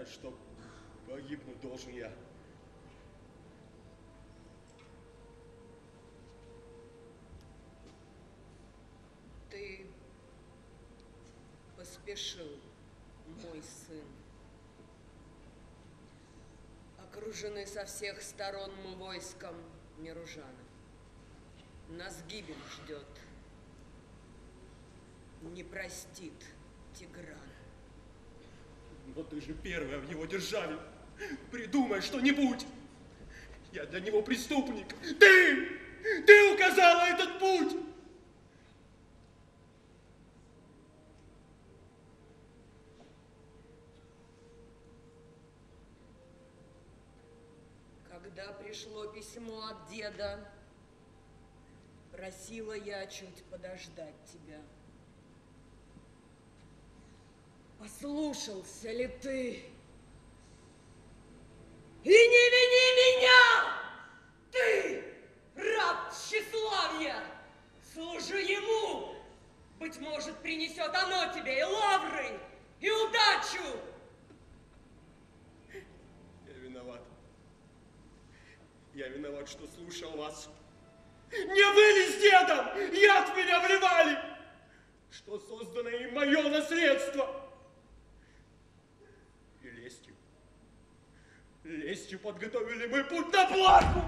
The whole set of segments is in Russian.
что погибнуть должен я. Ты поспешил, мой сын. Окружены со всех сторон мы войском Миружана. Нас гибель ждет. Не простит Тигран. Но ты же первая в его державе. Придумай что-нибудь. Я для него преступник. Ты указала этот путь. Когда пришло письмо от деда, просила я чуть подождать тебя. Послушался ли ты? И не вини меня! Ты, раб тщеславия, служи ему! Быть может, принесет оно тебе и лавры, и удачу! Я виноват. Я виноват, что слушал вас. Не вы ли с дедом яд в меня вливали? Что создано им мое наследство? И лестью подготовили мы путь на плаху.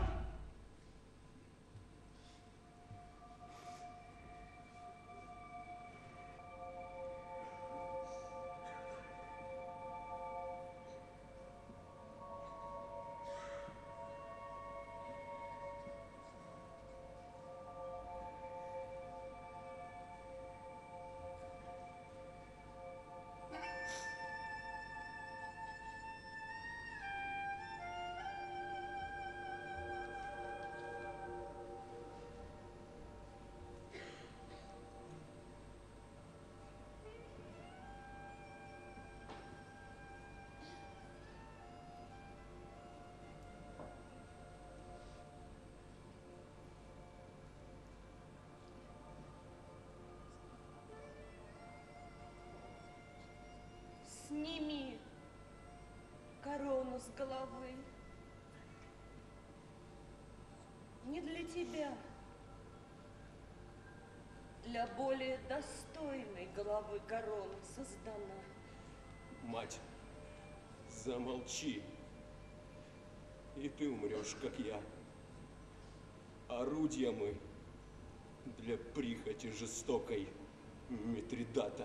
Сними корону с головы. Не для тебя, для более достойной головы корона создана. Мать, замолчи, и ты умрешь, как я. Орудия мы для прихоти жестокой Митридата.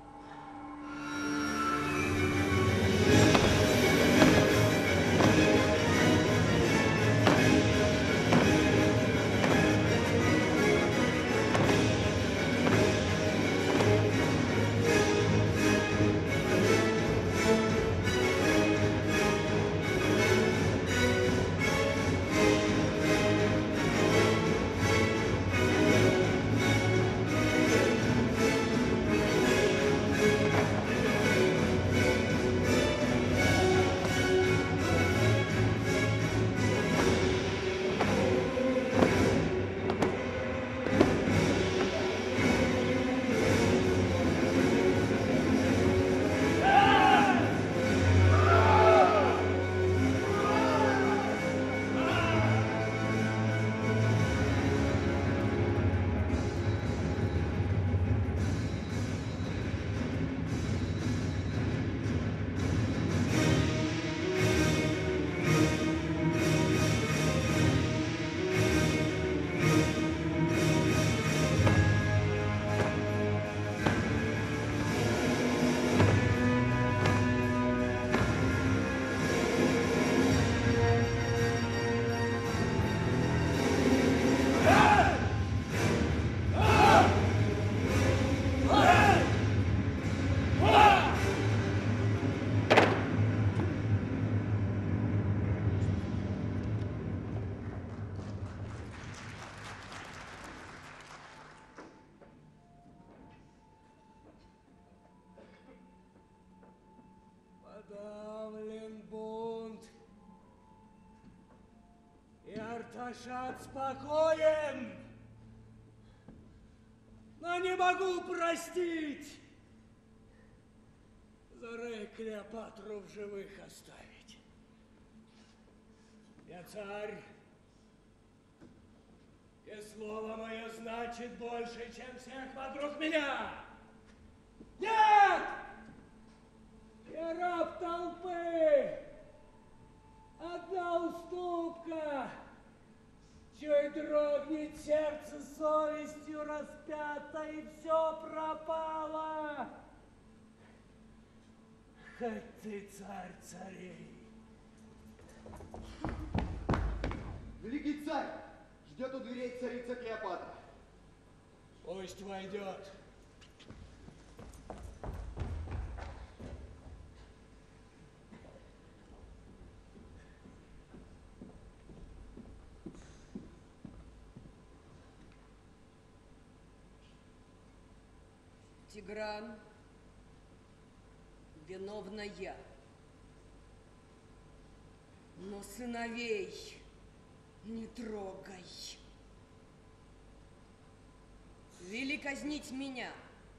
Подавлен бунт, и Арташат спокоен, но не могу простить. Зарек Клеопатру в живых оставить. Я царь, и слово мое значит больше, чем всех вокруг меня. Нет! Я раб толпы. Одна уступка. Чуть дрогнет сердце совестью распято, и все пропало. Хоть ты царь царей. Великий царь! Ждет у дверей царица Клеопатра. Пусть войдет. Тигран, виновна я. Но сыновей не трогай. Вели казнить меня.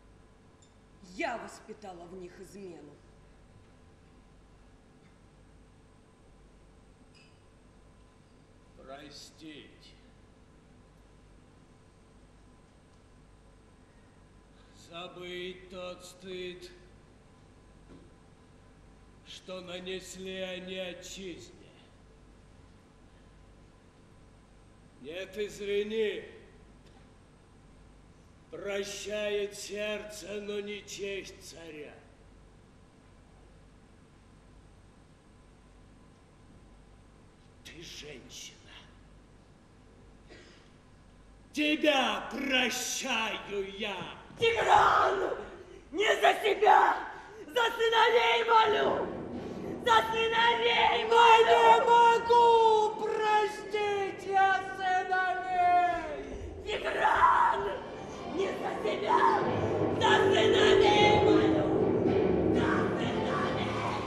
Я воспитала в них измену. Простить. Забыть тот стыд, что нанесли они отчизне. Нет, извини, прощает сердце, но не честь царя. Ты женщина. Тебя прощаю я. Тигран! Не за себя! За сыновей молю! За сыновей Не могу простить я сыновей! Тигран! Не за себя! За сыновей молю! За сыновей!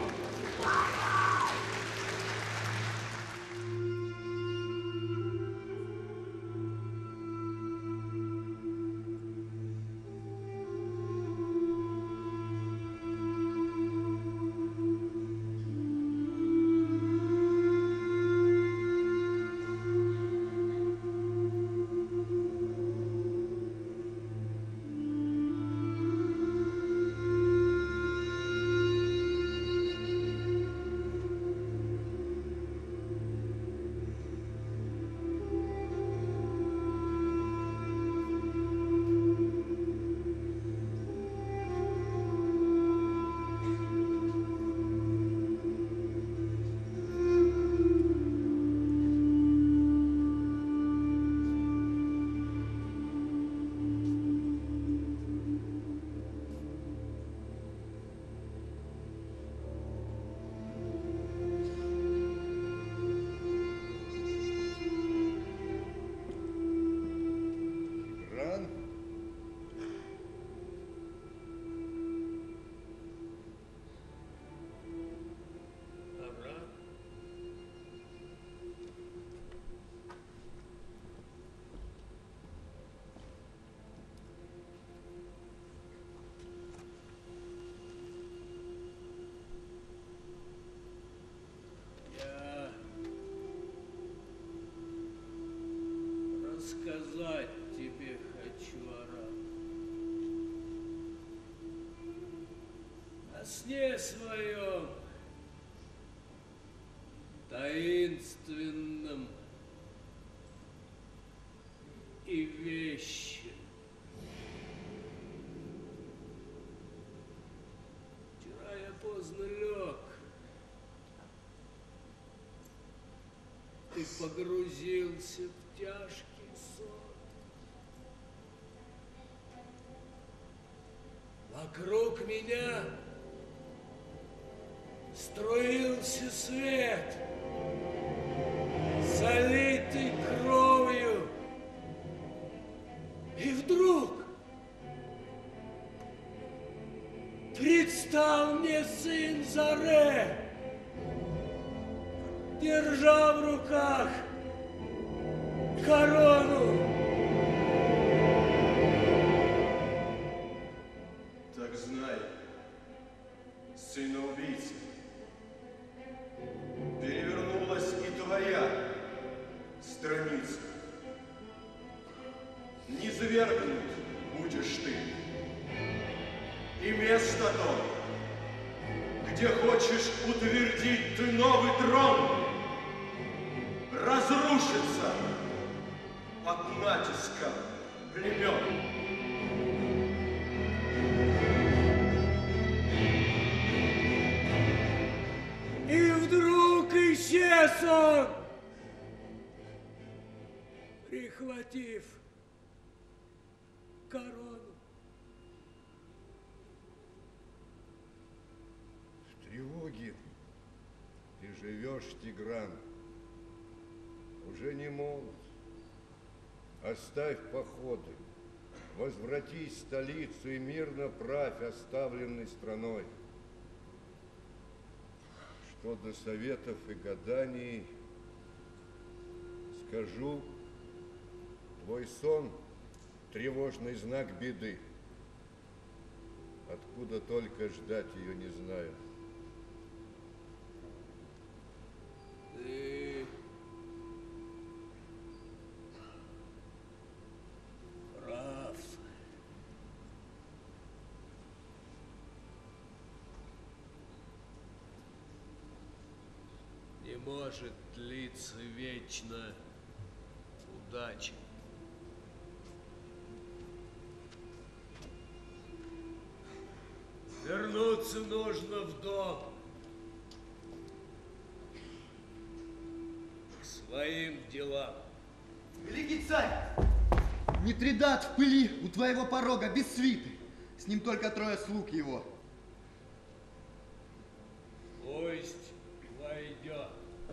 Сказать тебе хочу, Арам, о сне своем таинственном и вещем. Вчера я поздно лег, ты погрузился в тяжкий сон. Вокруг меня струился свет, залитый кровью. И вдруг предстал мне сын Заре, держа в руках корону. Так знай, сына убийцы. Перевернулась и твоя страница. Не завергнут будешь ты. И место то, где хочешь утвердить ты новый трон, разрушится от натиска племен. И вдруг исчез он, прихватив корону. В тревоге ты живешь, Тигран, уже не молод. Оставь походы, возвратись в столицу и мирно правь оставленной страной. Что до советов и гаданий, скажу, твой сон — тревожный знак беды. Откуда только ждать ее, не знаю. Ты прав. Не может длиться вечно удача. Вернуться нужно в дом. К своим делам. Великий царь! Митридат в пыли у твоего порога, без свиты. С ним только 3 слуг его. Пусть войдет.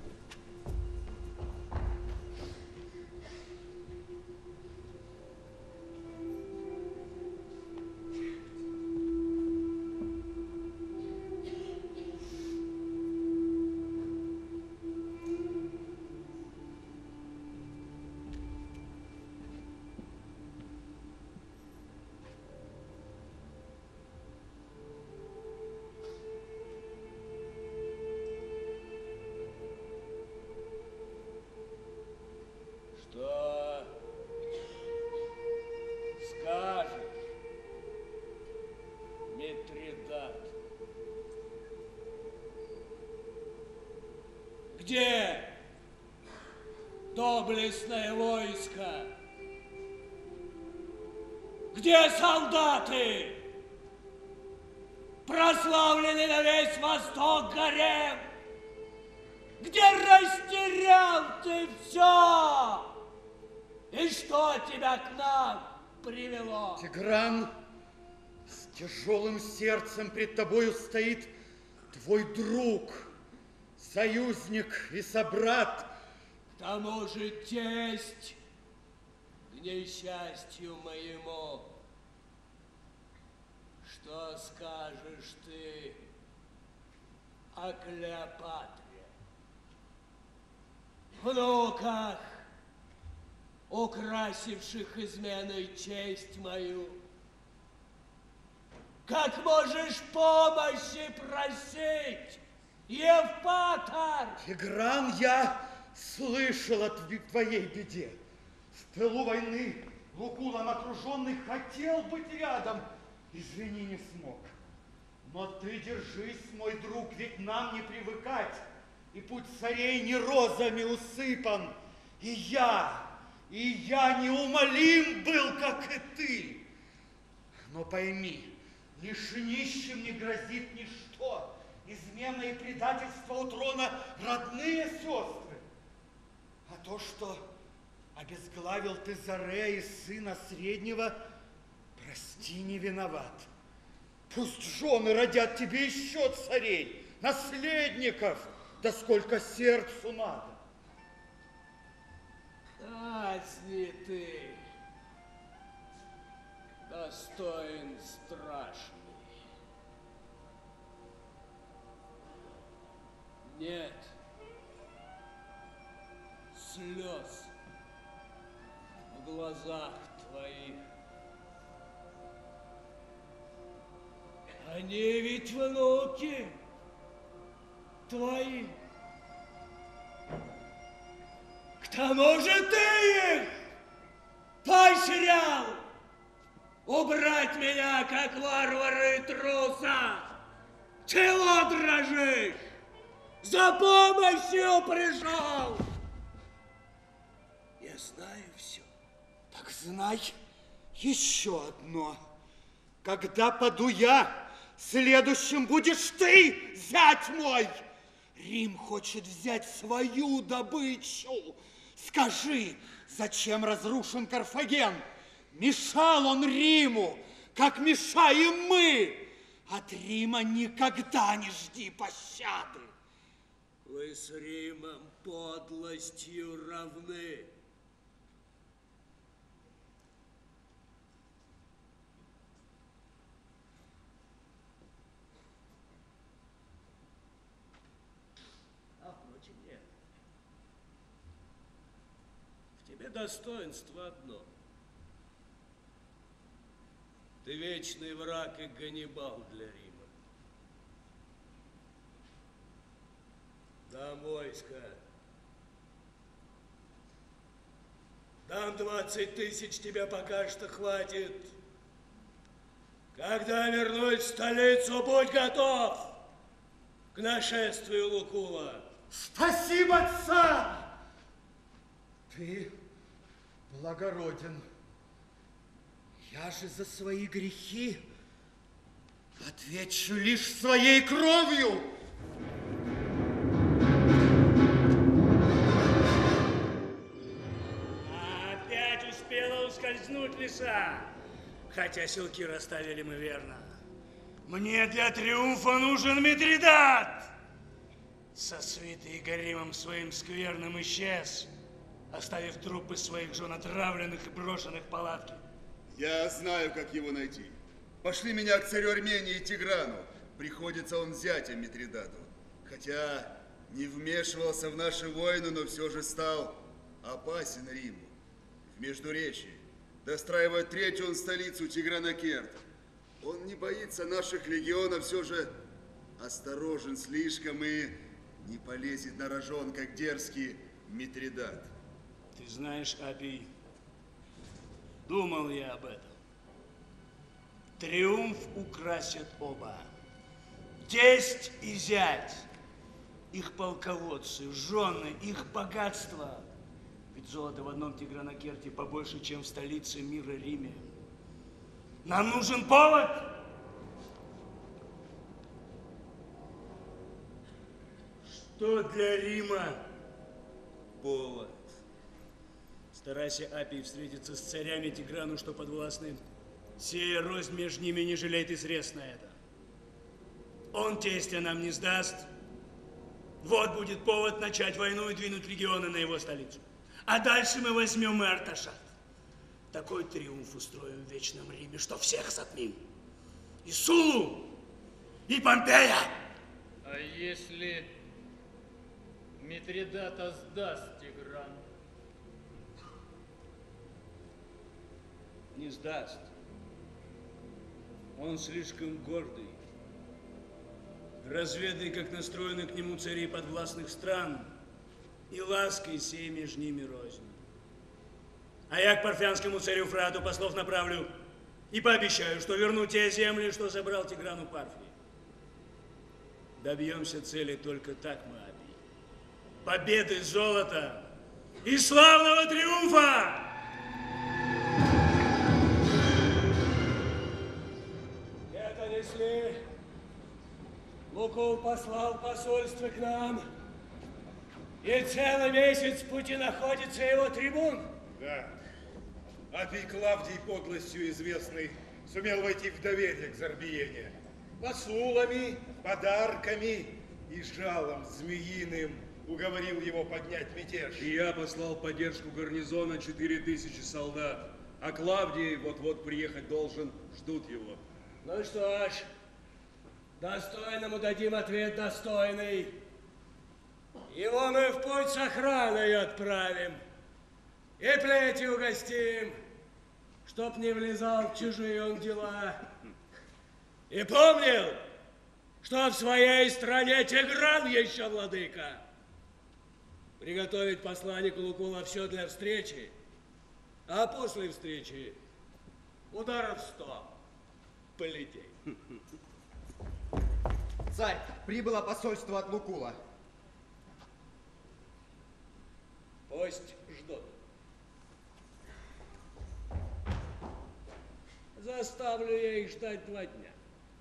Что скажешь, Митридат? Где доблестное войско? Где солдаты, прославленный на весь восток гарем? Где растерял ты все? И что тебя к нам привело? Тигран, с тяжелым сердцем пред тобою стоит твой друг, союзник и собрат. К тому же тесть, к несчастью моему. Что скажешь ты о Клеопатре? Внуках, украсивших изменой честь мою. Как можешь помощи просить, Евпатор? Тигран, я слышал о твоей беде. В пылу войны Лукулом окруженный хотел быть рядом, извини, не смог. Но ты держись, мой друг, ведь нам не привыкать. И путь царей не розами усыпан. И я неумолим был, как и ты. Но пойми, лишь нищим не грозит ничто. Измена и предательство у трона родные сестры. А то, что обезглавил ты Заре и сына среднего, прости, не виноват. Пусть жены родят тебе еще царей, наследников, да сколько сердцу надо. Казни ты, достоин страшный. Нет слез в глазах твоих. Они ведь внуки твои. К тому же ты их поощрял убрать меня, как варвара и труса. Чего дрожишь? За помощью пришел. Я знаю все. Так знай еще одно. Когда паду я, следующим будешь ты, зять мой. Рим хочет взять свою добычу. Скажи, зачем разрушен Карфаген? Мешал он Риму, как мешаем мы. От Рима никогда не жди пощады. Вы с Римом подлостью равны. А впрочем, нет. В тебе достоинство одно. Ты вечный враг и Ганнибал для Рима. Дам войско. Дам 20 тысяч, тебе пока что хватит. Когда вернусь в столицу, будь готов к нашествию Лукула. Спасибо, царь! Ты благороден. Я же за свои грехи отвечу лишь своей кровью. Опять успела ускользнуть лиса. Хотя силки расставили мы верно. Мне для триумфа нужен Митридат. Со свитой Гаримом своим скверным исчез, оставив трупы своих жен отравленных и брошенных в палатки. Я знаю, как его найти. Пошли меня к царю Армении Тиграну. Приходится он зятем Митридату. Хотя не вмешивался в наши войны, но все же стал опасен Риму. В Междуречии достраивает третью он столицу Тигранакерт. Он не боится наших легионов, все же осторожен слишком и не полезет на рожон, как дерзкий Митридат. Ты знаешь, Апий, думал я об этом. Триумф украсят оба. Тесть и зять, их полководцы, жены, их богатство. Ведь золото в одном Тигранакерте побольше, чем в столице мира Риме. Нам нужен повод. Что для Рима повод? Старайся, Апий, встретиться с царями Тиграну, что подвластны. Сея рознь между ними, не жалей ты средств на это. Он тестя нам не сдаст. Вот будет повод начать войну и двинуть легионы на его столицу. А дальше мы возьмем и Арташат. Такой триумф устроим в Вечном Риме, что всех затмим. И Сулу, и Помпея. А если Митридата сдаст Тигран? Не сдаст. Он слишком гордый. Разведай, как настроены к нему цари подвластных стран, и лаской сей между ними рознь. А я к парфянскому царю Фрату послов направлю и пообещаю, что верну те земли, что забрал Тигран у Парфии. Добьемся цели только так, мы, Апий. Победы, золота и славного триумфа! Это несли. Лукул послал посольство к нам, и целый месяц в пути находится его трибун. Да. Апий Клавдий, подлостью известный, сумел войти в доверие к Зарбиене. Посулами, подарками и жалом змеиным уговорил его поднять мятеж. И я послал поддержку гарнизона 4000 солдат, а Клавдий вот-вот приехать должен, ждут его. Ну что ж, достойному дадим ответ достойный. Его мы в путь с охраной отправим. И плетью угостим, чтоб не влезал в чужие он дела. И помнил, что в своей стране Тигран еще владыка. Приготовить посланнику Лукула все для встречи, а после встречи ударов 100 полетей. Царь, прибыло посольство от Лукула. Пусть ждут. Заставлю я их ждать 2 дня.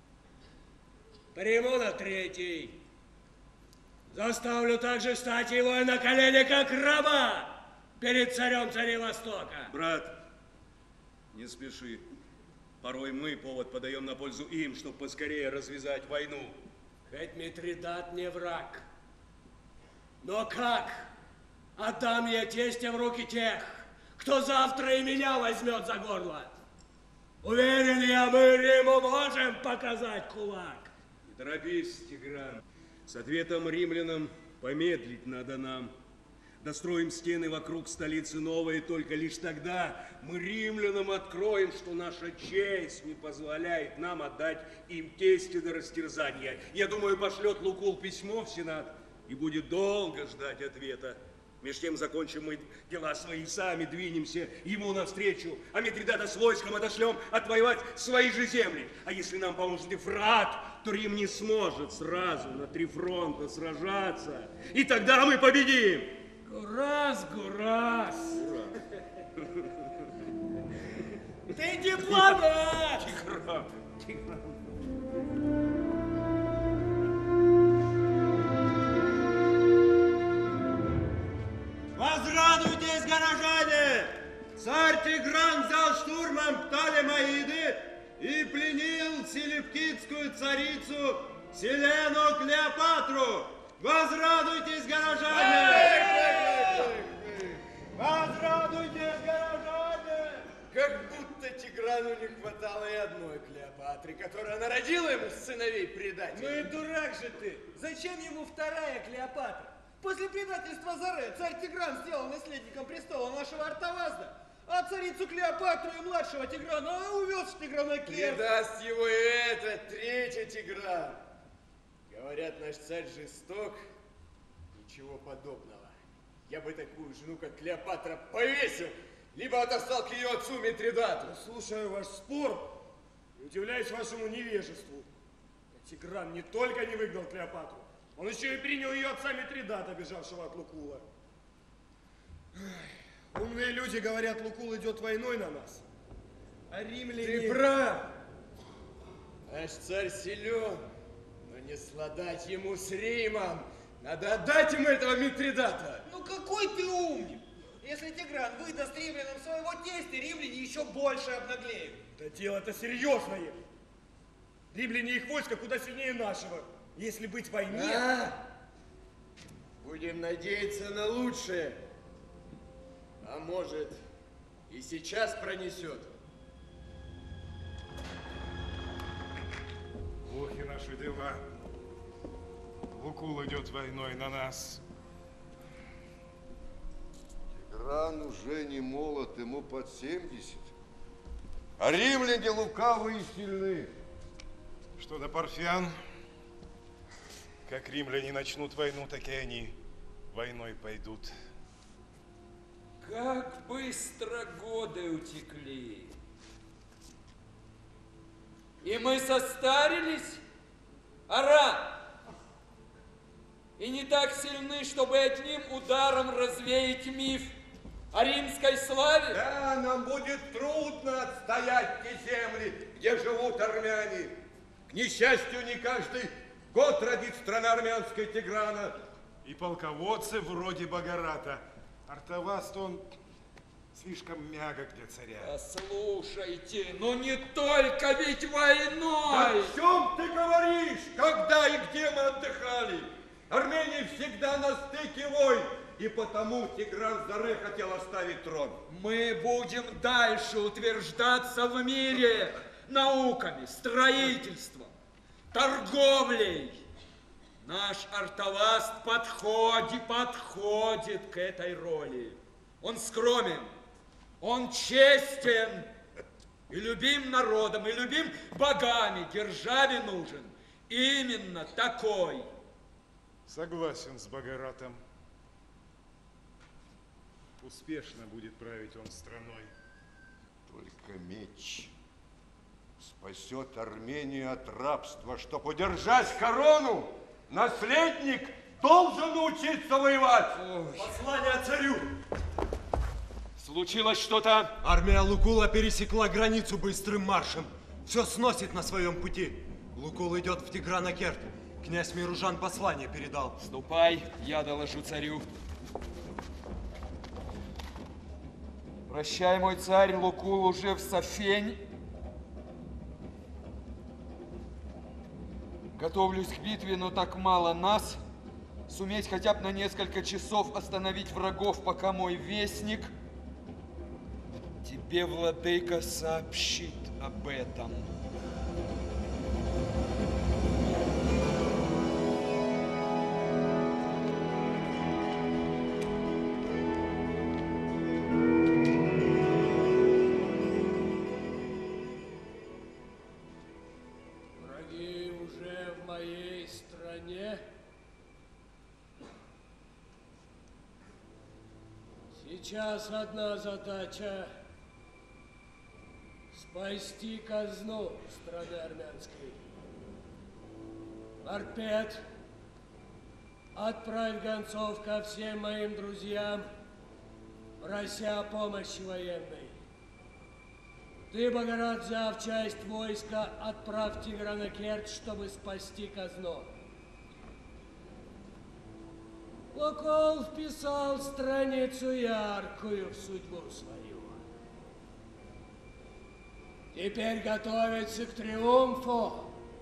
Приму на 3-й. Заставлю также встать его на колени, как раба, перед царем царей Востока. Брат, не спеши. Порой мы повод подаем на пользу им, чтобы поскорее развязать войну. Хоть Митридат не враг. Но как отдам я тестя в руки тех, кто завтра и меня возьмет за горло? Уверен я, мы Риму можем показать кулак. Не торопись, Тигран. С ответом римлянам помедлить надо нам. Достроим стены вокруг столицы новые, только лишь тогда мы римлянам откроем, что наша честь не позволяет нам отдать им тестя до растерзания. Я думаю, пошлет Лукул письмо в Сенат и будет долго ждать ответа. Меж тем закончим мы дела свои, сами двинемся ему навстречу, а Митридата с войском отошлем отвоевать свои же земли. А если нам поможет Ефрат, то Рим не сможет сразу на 3 фронта сражаться. И тогда мы победим. Гурас, Гурас! Ты дипломат! Тигран, Тигран. Возрадуйтесь, горожане! Царь Тигран взял штурмом Птолемаиды и пленил селевкидскую царицу Селену Клеопатру. Возрадуйтесь, горожане! Возрадуйтесь, горожане! Как будто Тиграну не хватало и одной Клеопатры, которая народила ему сыновей предателей. Ну и дурак же ты! Зачем ему 2-я Клеопатра? После предательства Заре царь Тигран сделал наследником престола нашего Артавазда, а царицу Клеопатру и младшего Тиграна увез в Тигранокер. Предаст его и этот 3-й Тигран. Говорят, наш царь жесток. Ничего подобного. Я бы такую жену, как Клеопатра, повесил, либо отослал к ее отцу Митридату. Слушаю ваш спор и удивляюсь вашему невежеству. Тигран не только не выгнал Клеопатру, он еще и принял ее отца Митридата, бежавшего от Лукула. Умные люди говорят, Лукул идет войной на нас. А римляне... Ты прав! Наш царь силен, но не сладать ему с Римом. Надо отдать ему этого Митридата. Ну какой ты умник! Если Тигран выдаст римлянам своего тестя, римляне еще больше обнаглеют. Да дело-то серьезное. Римляне и их войско куда сильнее нашего. Если быть в войне... Будем надеяться на лучшее. А может, и сейчас пронесет. Плохи наши дела. Лукул идет войной на нас. Тигран уже не молод, ему под 70. А римляне лукавые и сильны. Что до парфян, как римляне начнут войну, так и они войной пойдут. Как быстро годы утекли. И мы состарились, Аран, и не так сильны, чтобы одним ударом развеять миф о римской славе. Да, нам будет трудно отстоять те земли, где живут армяне. К несчастью, не каждый год родит страна армянская Тиграна. И полководцы вроде Багарата. Артаваст, он слишком мягок для царя. Послушайте, но не только ведь войной. Да о чем ты говоришь? Когда и где мы отдыхали? Армения всегда на стыке войн. И потому Тигран Заре хотел оставить трон. Мы будем дальше утверждаться в мире науками, строительством, торговлей. Наш Артаваст подходит к этой роли. Он скромен, он честен, И любим народом, и любим богами. Державе нужен именно такой. Согласен с Богоратом. Успешно будет править он страной. Только меч спасет Армению от рабства. Чтоб удержать корону, наследник должен учиться воевать. Послание царю. Случилось что-то? Армия Лукула пересекла границу быстрым маршем. Все сносит на своем пути. Лукул идет в Тигранакерт. Князь Миружан послание передал. Ступай, я доложу царю. Прощай, мой царь, Лукул уже в Софень. Готовлюсь к битве, но так мало нас. Суметь хотя бы на несколько часов остановить врагов, пока мой вестник тебе, владыка, сообщит об этом. Враги уже в моей стране. Сейчас одна задача — спасти казну страны армянской. Арпед, отправь гонцов ко всем моим друзьям, прося помощи военной. Ты, Богорат, взяв часть войска, отправь в Тигранакерт, чтобы спасти казну. Лукул вписал страницу яркую в судьбу свою. Теперь готовится к триумфу.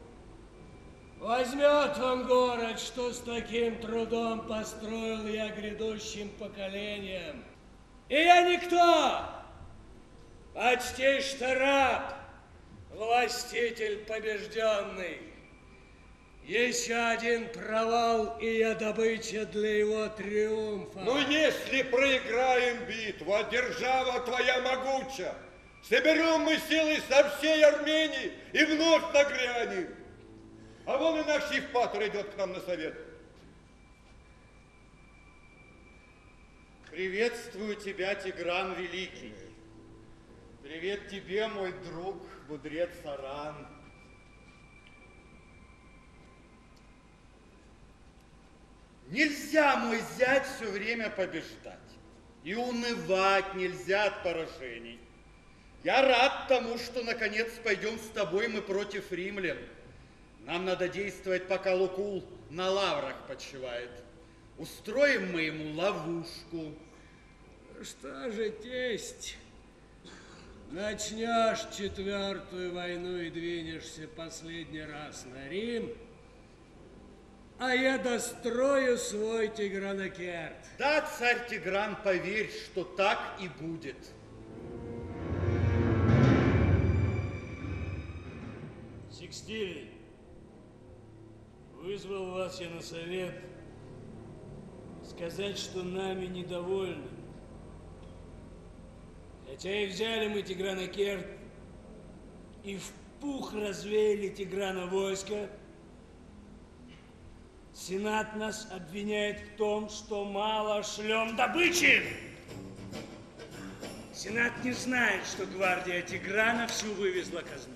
Возьмет он город, что с таким трудом построил я грядущим поколением. И я никто, почти что раб, властитель побежденный. Еще один провал, и я добыча для его триумфа. Ну, если проиграем битву, а держава твоя могуча, соберем мы силы со всей Армении и вновь нагрянем. А вон и наш Евпатор идет к нам на совет. Приветствую тебя, Тигран Великий. Привет тебе, мой друг, мудрец Аран. Нельзя, мой зять, все время побеждать. И унывать нельзя от поражений. Я рад тому, что наконец пойдем с тобой мы против римлян. Нам надо действовать, пока Лукул на лаврах почивает. Устроим мы ему ловушку. Что же, тесть, начнешь 4-ю войну и двинешься последний раз на Рим, а я дострою свой Тигранакерт. Да, царь Тигран, поверь, что так и будет. Сикстилий, вызвал вас я на совет сказать, что нами недовольны. Хотя и взяли мы Тигранакерт, и в пух развеяли Тиграна войска, Сенат нас обвиняет в том, что мало шлем добычи. Сенат не знает, что гвардия Тиграна всю вывезла казну.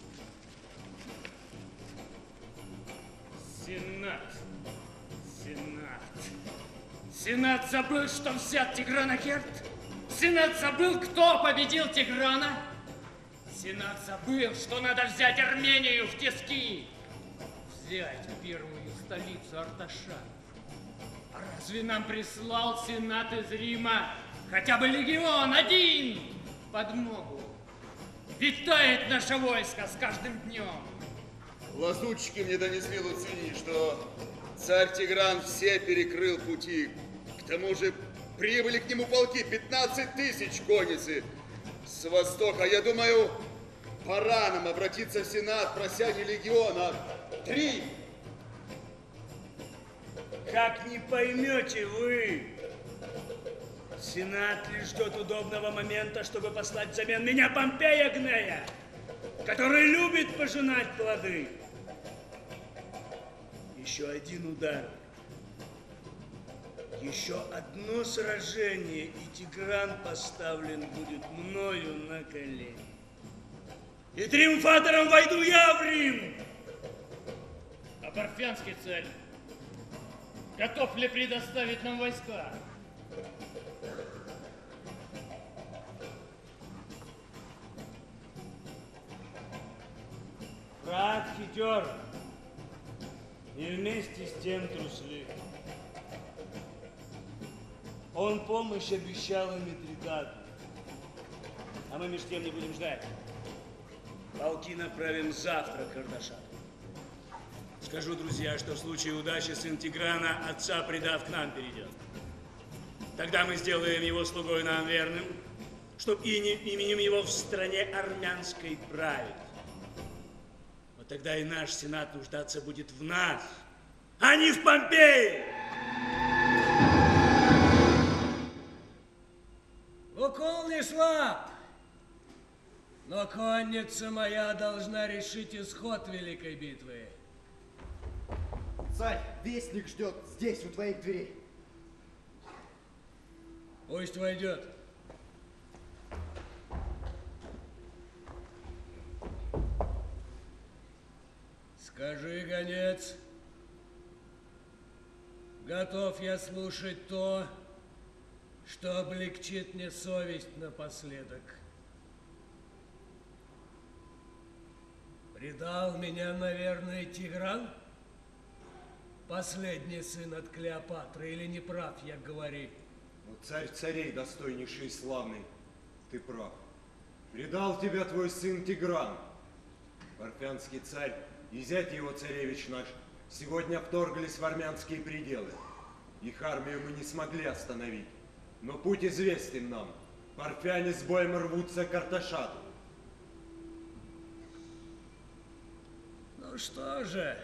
Сенат забыл, что взят Тигранакерт? Сенат забыл, кто победил Тиграна? Сенат забыл, что надо взять Армению в тиски. Взять первую столицу Арташанов. А разве нам прислал Сенат из Рима хотя бы легион один подмогу? Ведь тает наше войско с каждым днем. Лазутчики мне донесли, Луцини, что царь Тигран все перекрыл пути. К тому же прибыли к нему полки, 15 тысяч конницы с востока. Я думаю, пора нам обратиться в Сенат, прося не легион, а 3. Как не поймете вы, Сенат лишь ждет удобного момента, чтобы послать взамен меня Помпея Гнея, который любит пожинать плоды. Еще один удар. Еще одно сражение, и Тигран поставлен будет мною на колени. И триумфатором войду я в Рим. А парфянский царь готов ли предоставить нам войска? Враг хитер и вместе с тем труслив. Он помощь обещал и Митридату. А мы между тем не будем ждать. Полки направим завтра к Кардашату. Скажу, друзья, что в случае удачи сын Тиграна, отца предав, к нам перейдет. Тогда мы сделаем его слугой нам верным, чтоб именем его в стране армянской править. Вот тогда и наш сенат нуждаться будет в нас, а не в Помпее! Укол не слаб, но конница моя должна решить исход великой битвы. Царь, вестник ждет здесь, у твоих дверей. Пусть войдет. Скажи, гонец, готов я слушать то, что облегчит мне совесть напоследок. Предал меня, наверное, Тигран? Последний сын от Клеопатры, или не прав, я говори? Ну, царь царей, достойнейший и славный, ты прав. Предал тебя твой сын Тигран. Парфянский царь и зять его царевич наш сегодня вторглись в армянские пределы. Их армию мы не смогли остановить. Но путь известен нам. Парфяне с боем рвутся к Арташату. Ну что же,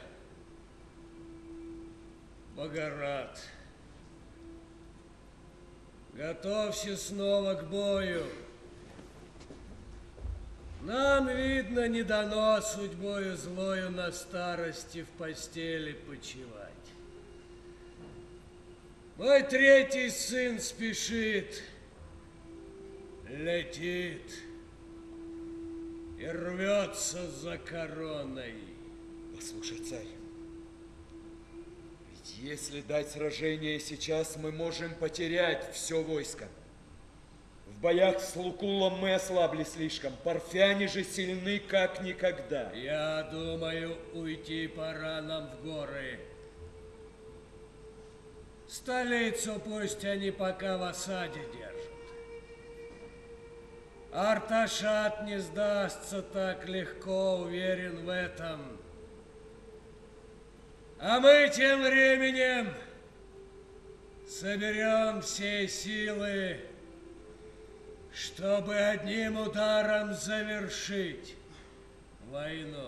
Богорат, готовься снова к бою. Нам, видно, не дано судьбою злою на старости в постели почивать. Мой третий сын спешит, летит и рвется за короной. Послушай, царь, ведь если дать сражение сейчас, мы можем потерять все войско. В боях с Лукулом мы ослабли слишком, парфяне же сильны как никогда. Я думаю, уйти пора нам в горы. Столицу пусть они пока в осаде держат. Арташат не сдастся так легко, уверен в этом. А мы тем временем соберем все силы, чтобы одним ударом завершить войну.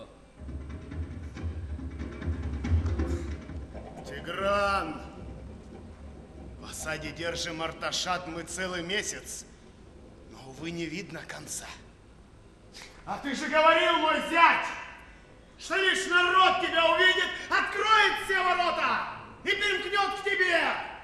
Тигран! В осаде держим Арташат мы целый месяц, но, увы, не видно конца. А ты же говорил, мой зять, что лишь народ тебя увидит, откроет все ворота и примкнет к тебе.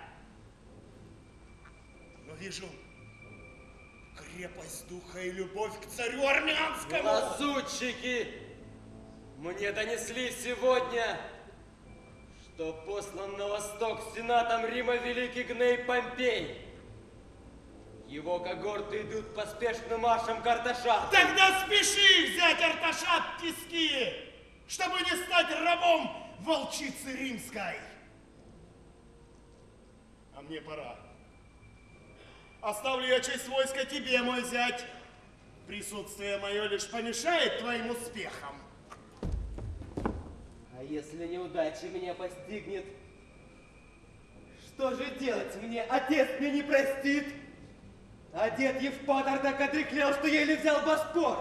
Но вижу крепость духа и любовь к царю армянскому. Лазутчики! Мне донесли сегодня, что послан на восток сенатом Рима великий Гней Помпей. Его когорты идут поспешным маршем к Арташату. Тогда спеши взять Арташат в тиски, чтобы не стать рабом волчицы римской. А мне пора. Оставлю я часть войска тебе, мой зять. Присутствие мое лишь помешает твоим успехам. А если неудача меня постигнет, что же делать мне? Отец мне не простит. А дед Евпатор так отреклял, что еле взял Боспор.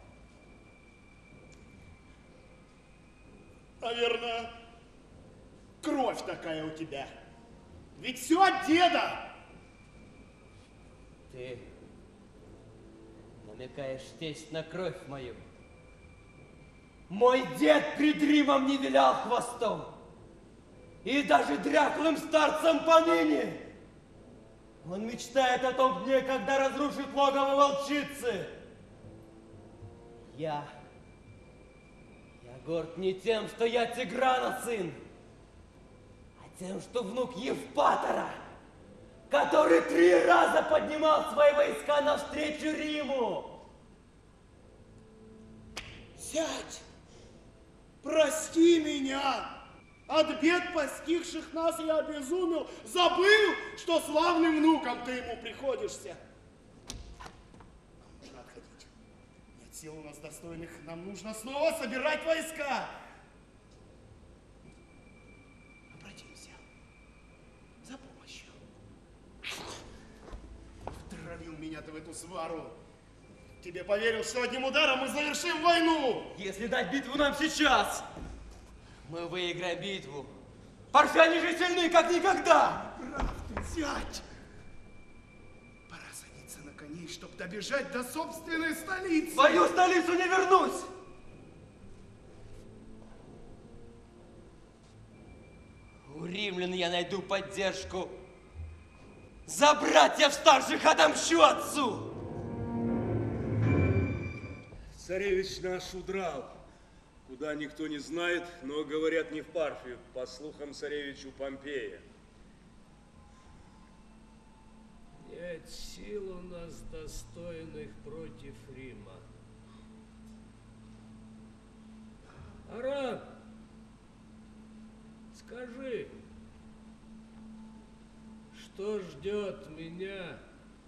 Наверное, кровь такая у тебя. Ведь все от деда. Ты намекаешь тесть на кровь мою. Мой дед пред Римом не вилял хвостом. И даже дряхлым старцем поныне. Он мечтает о том дне, когда разрушит логово волчицы. Я горд не тем, что я Тиграна сын, а тем, что внук Евпатора, который 3 раза поднимал свои войска навстречу Риму. Зять, прости меня. От бед, постигших нас, я обезумел. Забыл, что славным внуком ты ему приходишься. Нам нужно отходить. Нет сил у нас достойных. Нам нужно снова собирать войска. Обратимся за помощью. Втравил меня ты в эту свару. Тебе поверил, что одним ударом мы завершим войну. Если дать битву нам сейчас, мы выиграем битву. Парфяне же сильны, как никогда. Прав ты, зять. Пора садиться на коней, чтобы добежать до собственной столицы. В свою столицу не вернусь. У римлян я найду поддержку. За братьев старших отомщу отцу. Царевич наш удрал. Куда никто не знает, но, говорят, не в Парфию, по слухам, царевичу Помпея. Нет сил у нас достойных против Рима. Аран, скажи, что ждет меня,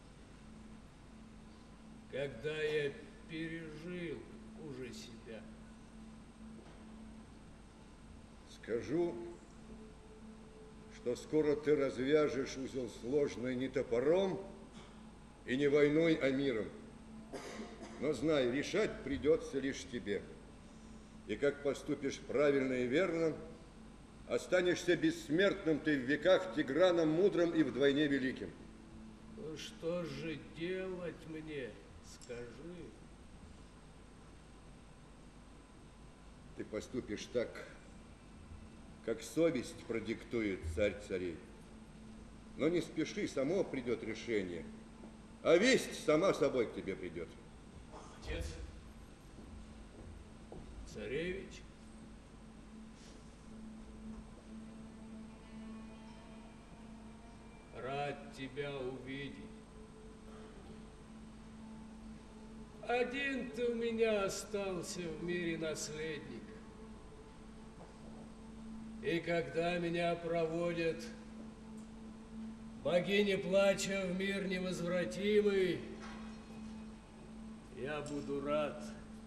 когда я пережил уже себя? Скажу, что скоро ты развяжешь узел сложный не топором и не войной, а миром. Но знай, решать придется лишь тебе. И как поступишь правильно и верно, останешься бессмертным ты в веках Тиграном мудрым и вдвойне великим. Ну что же делать мне, скажи? Ты поступишь так, как совесть продиктует царь царей. Но не спеши, само придет решение, а весть сама собой к тебе придет. Отец, царевич, рад тебя увидеть. Один ты у меня остался в мире наследник. И когда меня проводят богини плача в мир невозвратимый, я буду рад,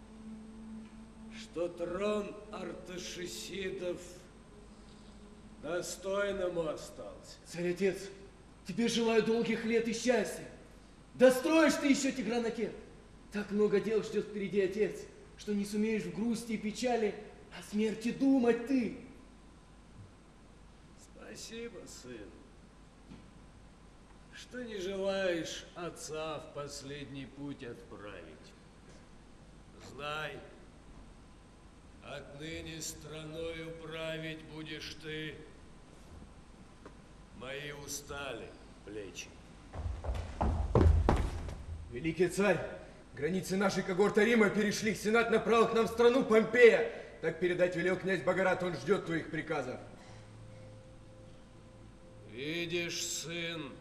что трон Арташесидов достойному остался. Царь-отец, тебе желаю долгих лет и счастья. Достроишь ты еще Тигранакерт. Так много дел ждет впереди, отец, что не сумеешь в грусти и печали о смерти думать ты. Спасибо, сын, что не желаешь отца в последний путь отправить. Знай, отныне страною править будешь ты. Мои устали плечи. Великий царь, границы нашей когорты Рима перешли. Сенат направил к нам в страну Помпея. Так передать велел князь Баграт, он ждет твоих приказов. Видишь, сын,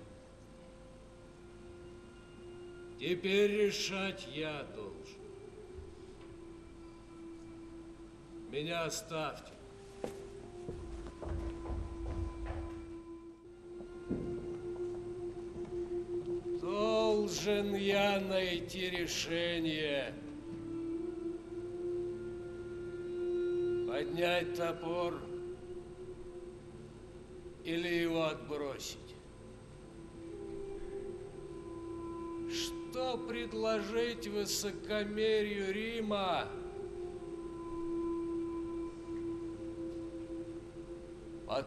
теперь решать я должен. Меня оставьте. Должен я найти решение. Поднять топор или его отбросить. Что предложить высокомерию Рима?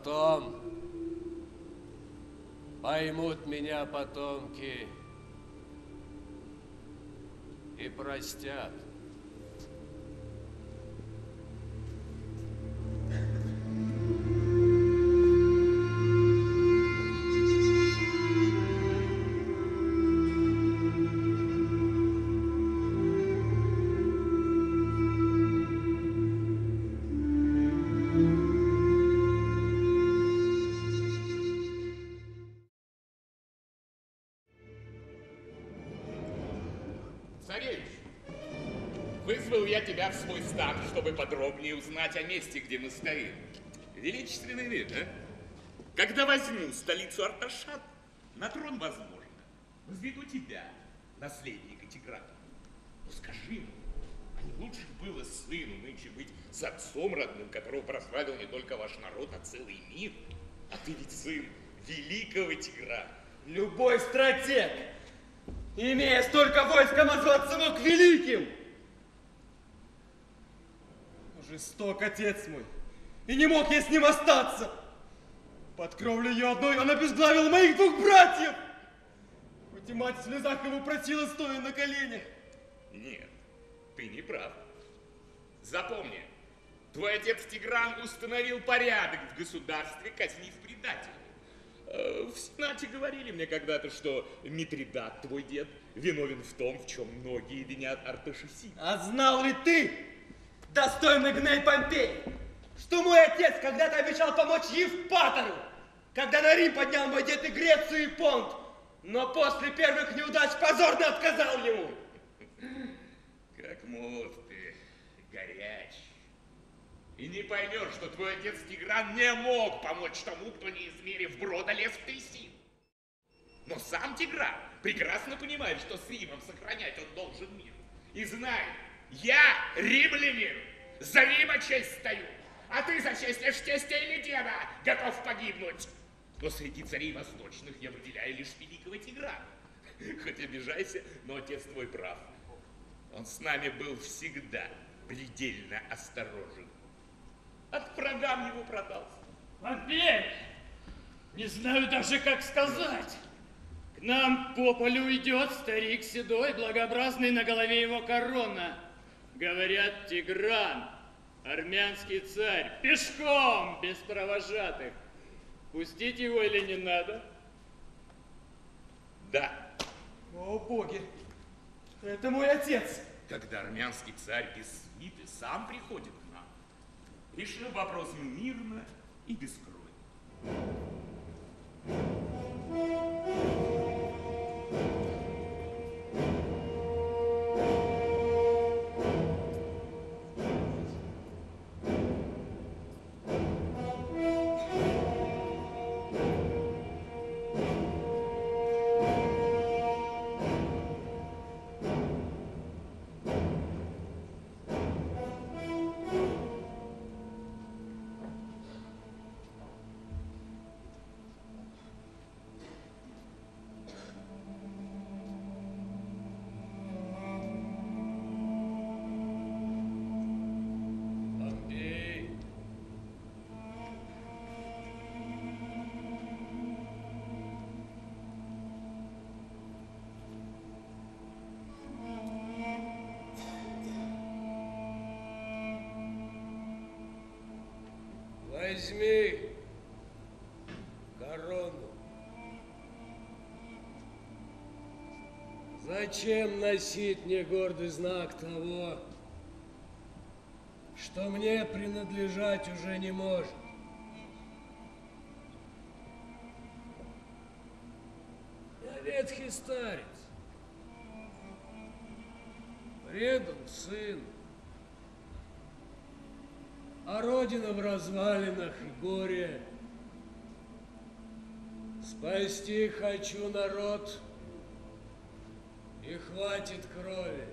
Потом поймут меня потомки и простят. Царевич, вызвал я тебя в свой стан, чтобы подробнее узнать о месте, где мы стоим. Величественный вид, а? Когда возьму столицу Арташат, на трон, возможно, возведу тебя, наследника Тиграна. Но скажи мне, а не лучше было сыну нынче быть с отцом родным, которого прославил не только ваш народ, а целый мир? А ты ведь сын великого Тиграна. Любой стратег, имея столько войска, назваться мог великим. Жесток отец мой, и не мог я с ним остаться. Под кровлей ее одной он обезглавил моих двух братьев. Хоть и мать в слезах его просила, стоя на коленях. Нет, ты не прав. Запомни, твой отец Тигран установил порядок в государстве, казнив предателей. В Сенате говорили мне когда-то, что Митридат, твой дед, виновен в том, в чем многие винят Арташесида. А знал ли ты, достойный Гней Помпей, что мой отец когда-то обещал помочь Евпатору, когда на Рим поднял мой дед и Грецию, и Понт, но после первых неудач позорно отказал ему? Как молод ты, горяч. И не поймешь, что твой отец Тигран не мог помочь тому, кто, не измерив брода, лез в трясину. Но сам Тигран прекрасно понимает, что с Римом сохранять он должен мир. И знай, я римлянин, за Рима честь стою, а ты за честь лишь тестя или деда готов погибнуть. Но среди царей восточных я выделяю лишь великого Тиграна. Хоть обижайся, но отец твой прав. Он с нами был всегда предельно осторожен. От врагам его продался. Помпей! Не знаю даже, как сказать. К нам по полю идет старик седой, благообразный, на голове его корона. Говорят, Тигран, армянский царь, пешком, без провожатых. Пустить его или не надо? Да. О, боги, это мой отец. Когда армянский царь без свиты сам приходит к нам, решил вопрос мирно и бескровно. Возьми корону. Зачем носить мне гордый знак того, что мне принадлежать уже не может? Я ветхий старец, предан сын, а родина в развалинах и горе. Спасти хочу народ, и хватит крови.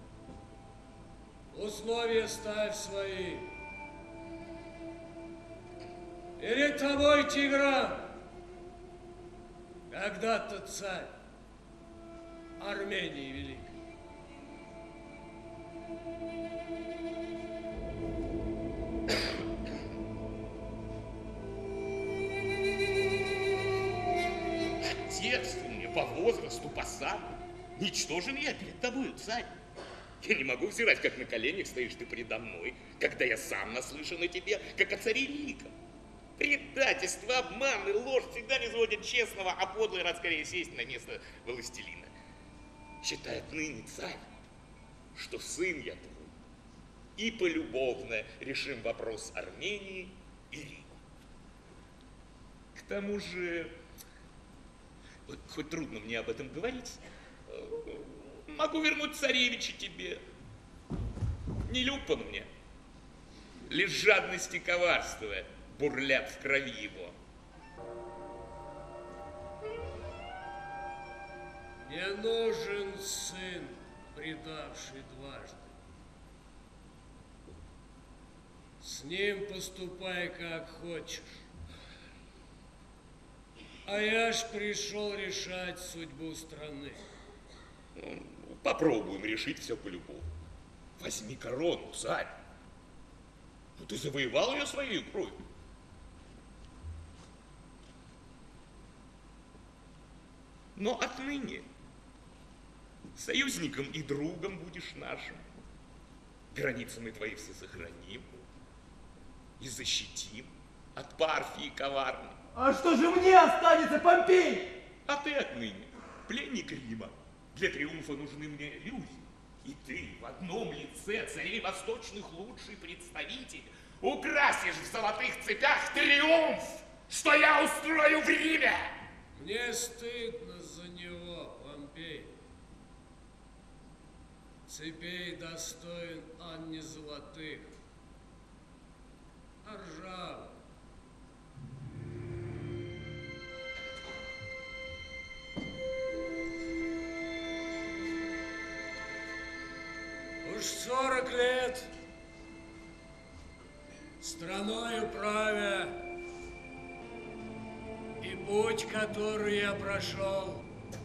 Условия ставь свои. Перед тобой, Тигран, когда-то царь Армении Великой. Отец ты мне по возрасту, по сану. Ничтожен я перед тобою, царь. Я не могу взирать, как на коленях стоишь ты предо мной, когда я сам наслышан о тебе, как о царе великом. Предательство, обман и ложь всегда не сводят честного, а подлый рад скорее сесть на место властелина. Считай отныне, царь, что сын я твой, и полюбовно решим вопрос Армении и Рима. К тому же, хоть трудно мне об этом говорить, могу вернуть царевича тебе. Не люб он мне. Лишь жадность и коварство бурлят в крови его. Не нужен сын, предавший дважды. С ним поступай, как хочешь. А я ж пришел решать судьбу страны. Попробуем решить все по-любому. Возьми корону, царь. Ну, ты завоевал ее своей кровью. Но отныне союзником и другом будешь нашим. Границы мы твои все сохраним и защитим от Парфии коварной. А что же мне останется, Помпей? А ты отныне пленник Рима. Для триумфа нужны мне люди. И ты в одном лице царей восточных лучший представитель украсишь в золотых цепях триумф, что я устрою в Риме. Мне стыдно за него, Помпей. Цепей достоин, а не золотых, а ржавых. Уж 40 лет страною правя, и путь, который я прошел,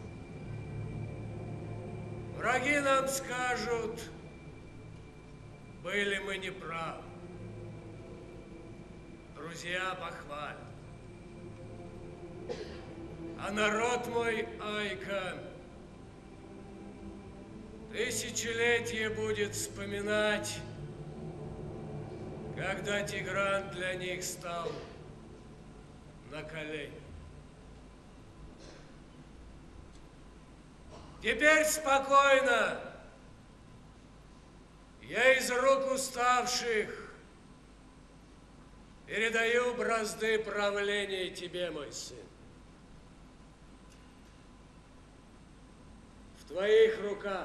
враги нам скажут, были мы неправы. Друзья похвалят. А народ мой, Айка, тысячелетие будет вспоминать, когда Тигран для них стал на колени. Теперь спокойно. Я из рук уставших передаю бразды правления тебе, мой сын. В твоих руках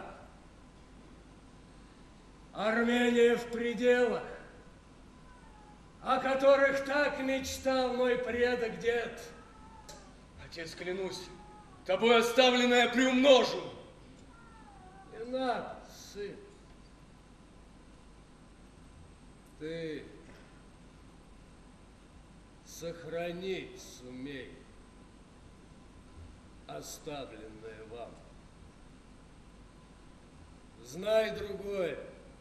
Армения в пределах, о которых так мечтал мой предок-дед. Отец, клянусь, тобой оставленное приумножу. Не надо, сын. Ты сохранить сумей оставленное вам. Знай другое.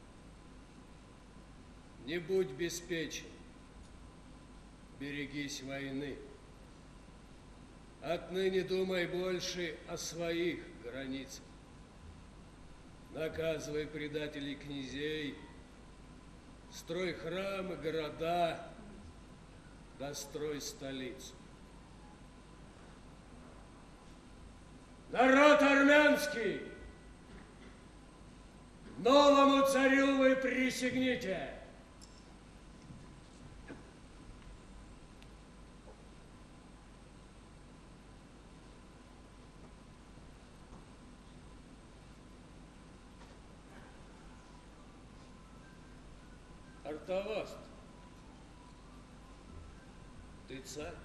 Не будь беспечен. Берегись войны. Отныне думай больше о своих границах. Наказывай предателей князей, строй храмы, города, дострой столицу. Народ армянский, новому царю вы присягните. Артаваст, ты царь?